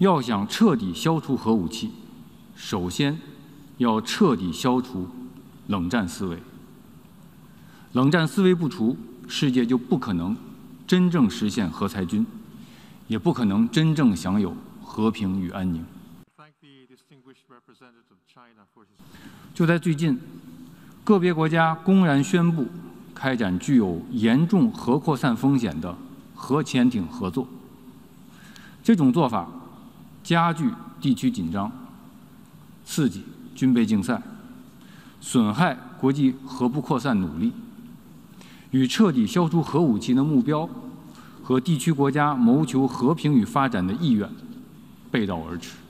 要想彻底消除核武器，首先要彻底消除冷战思维。冷战思维不除，世界就不可能真正实现核裁军，也不可能真正享有和平与安宁。就在最近，个别国家公然宣布开展具有严重核扩散风险的核潜艇合作。这种做法加剧地区紧张，刺激军备竞赛，损害国际核不扩散努力，与彻底消除核武器的目标和地区国家谋求和平与发展的意愿背道而驰。